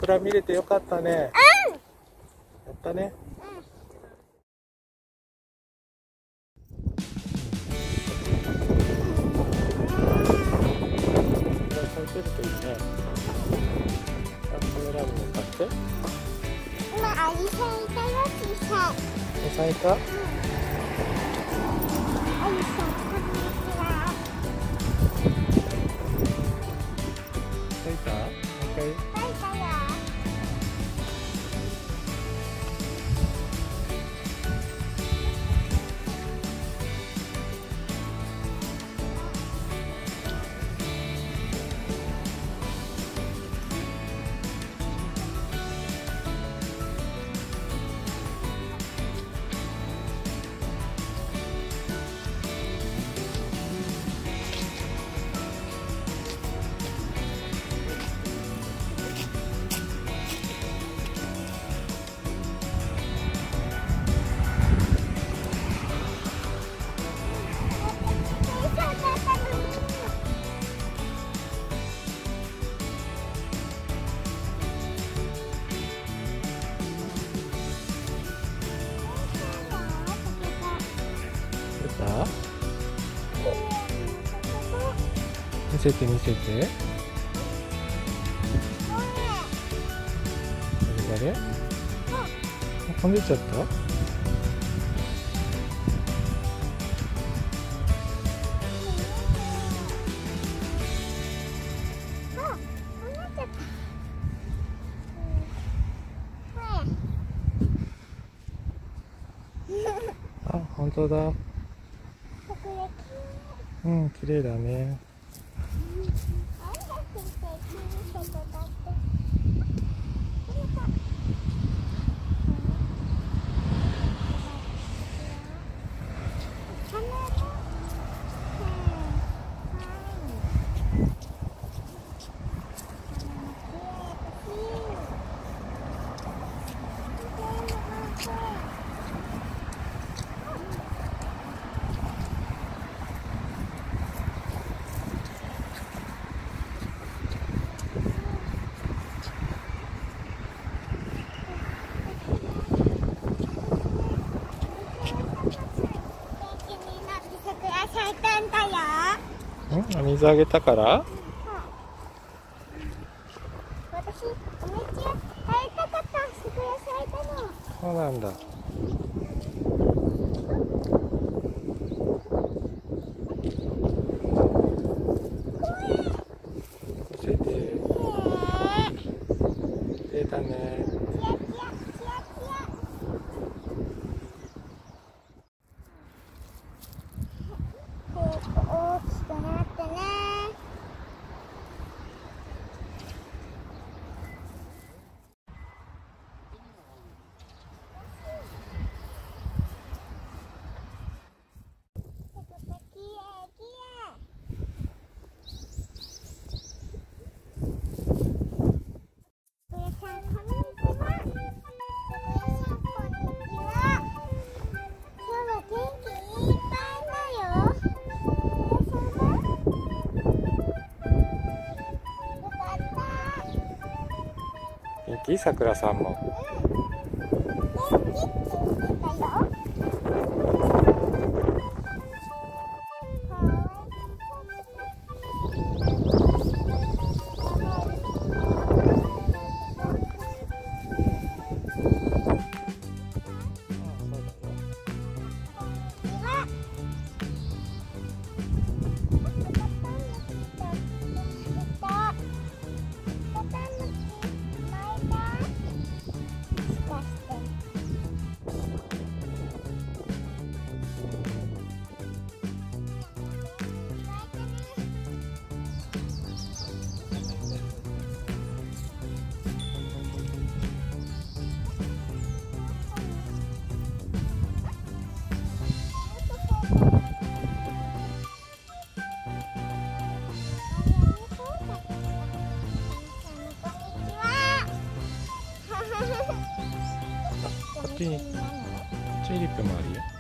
桜見れてよかったね。やったね。咲いてるといいね。カメラに向かって。 今アリさんいたよ、小さい。 咲いた？ アリさん、こんにちは。 咲いた？もう一回。 咲いたよ。 見せて見せて。誰？飛んでっちゃった？あ、本当だ。うん、綺麗だね。水あげたから？ 私、お餅食べたかった。桜咲いたの。 そうなんだ。見せて。綺麗だね。 大きくなってね。 元気？さくらさんも。こっちにチューリップもあるよ。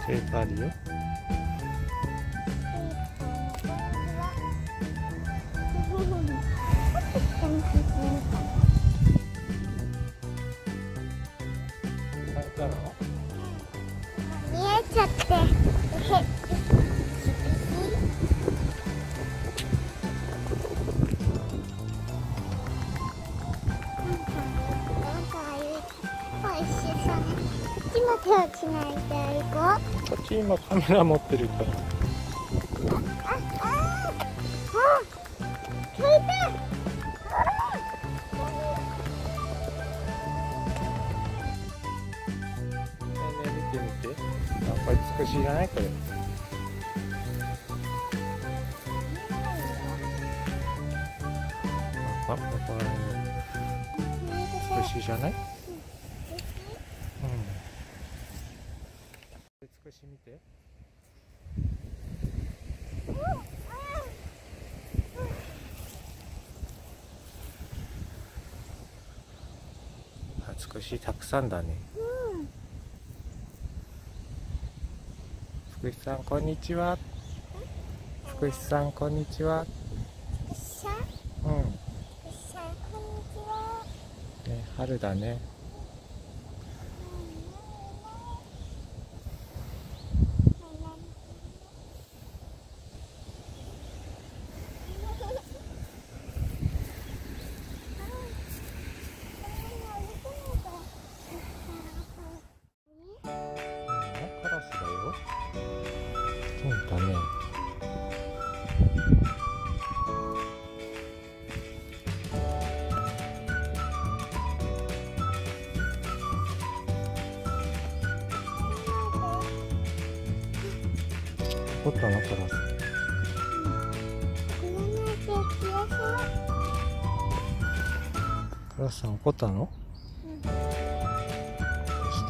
テープあるよ。 見えちゃって。手をつないでいこう。 こっち今カメラ持ってるから。 聞いて。 ねえねえ見て見て。あ、これ美しいじゃないこれ。あ、これ美しいじゃない？美しい見て。美しいたくさんだね。福士さんこんにちは。福士さんこんにちは。うん。ね、春だね。カラスだよ。そうだね。怒ったのカラス。カラスさん怒ったの？どうして？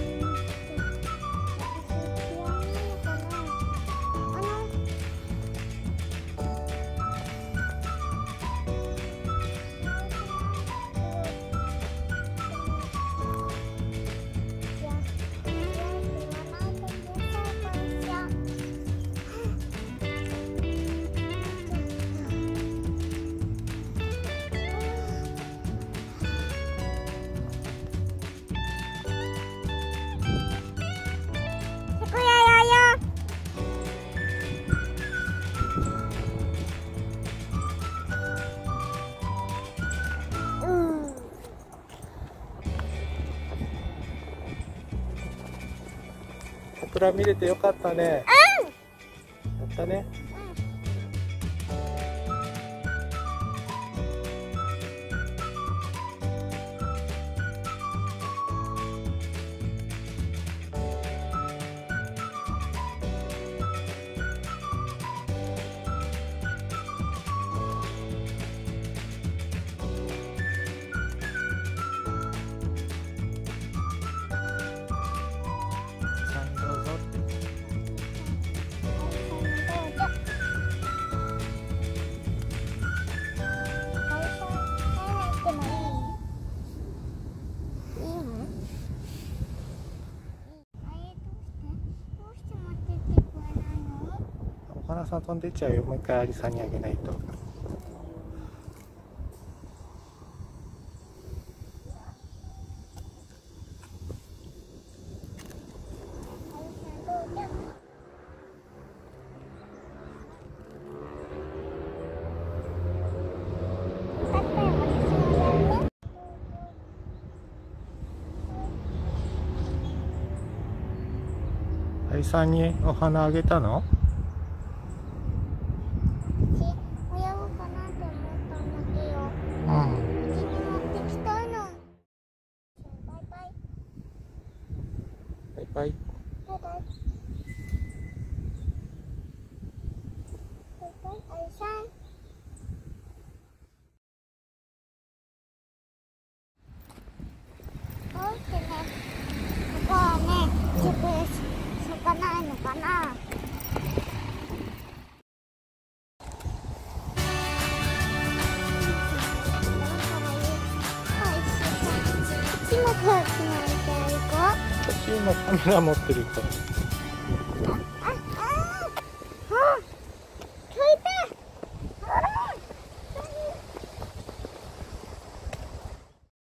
桜見れてよかったね。やったね。お花さん飛んでっちゃうよ。もう一回アリさんにあげないと。アリさんにお花あげたの？バイバイ。 どうしてね、ここはね、咲かないのかな。今からつないでいこう。 私今カメラ持ってるから。